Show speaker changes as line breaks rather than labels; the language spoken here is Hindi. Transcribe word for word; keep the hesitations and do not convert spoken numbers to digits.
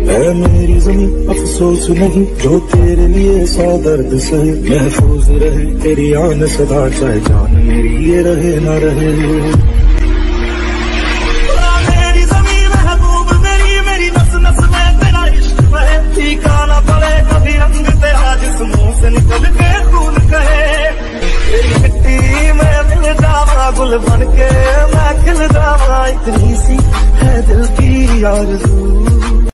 है मेरी ज़मीं अफसोस नहीं जो तेरे लिए सौ दर्द सहे, महफूज रहे तेरी आन सदा चाहे जान मेरी ये रहे ना रहे। मेरी ज़मीं महबूब मेरी मेरी नस नस में तेरा इश्क बहे, ठिकाना पड़े कभी रंग तेरा जिस मुंह से निकल के खून कहे। तेरी मिट्टी में मिल जावा गुल बन के मैं खिल जावा, इतनी सी है दिल की आरज़ू।